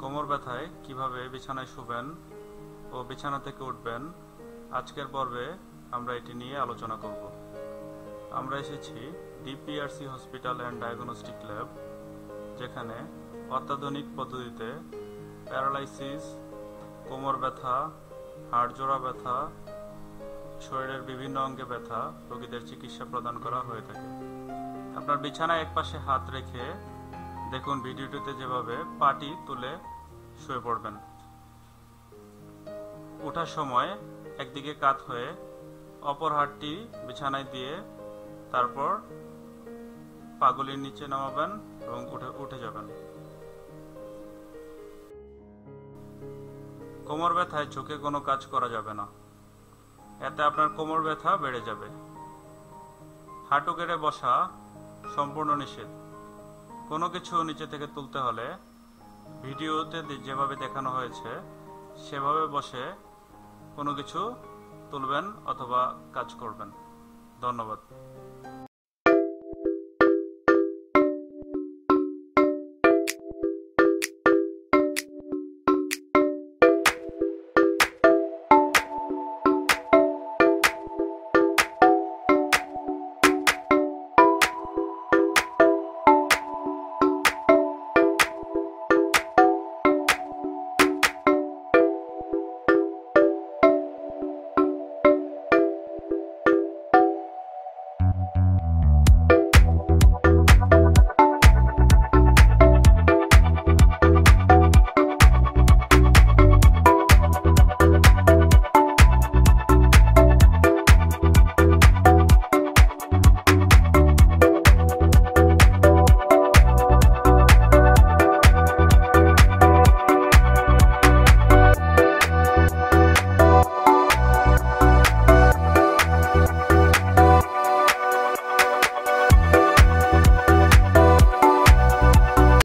কোমর ব্যথায় কিভাবে বিছানায় শুবেন ও বিছানা থেকে উঠবেন, আজকের পর্বে আমরা এটি নিয়ে আলোচনা করব। আমরা এসেছি DPRC hospital and diagnostic lab, যেখানে অত্যাধুনিক পদ্ধতিতে প্যারালাইসিস, কোমর ব্যথা, হাড়জোড়া ব্যথা, শরীরের বিভিন্ন অঙ্গে ব্যথা রোগীদের চিকিৎসা প্রদান করা হয়ে থাকে। আপনার বিছানায় একপাশে হাত রেখে দেখুন ভিডিওটিতে যেভাবে পাটি তুলে শুয়ে পড়বেন। ওঠার সময় একদিকে কাত হয়ে অপর হাতটি বিছানায় দিয়ে তারপর পাগুলির নিচে নামাবেন এবং উঠে যাবেন। কোমর ব্যথায় ঝুঁকে কোনো কাজ করা যাবে না, এতে আপনার কোমর ব্যথা বেড়ে যাবে। হাঁটু গেড়ে বসা সম্পূর্ণ নিষেধ। কোনো কিছু নিচে থেকে তুলতে হলে ভিডিওতে যেভাবে দেখানো হয়েছে সেভাবে বসে কোনো কিছু তুলবেন অথবা কাজ করবেন। ধন্যবাদ।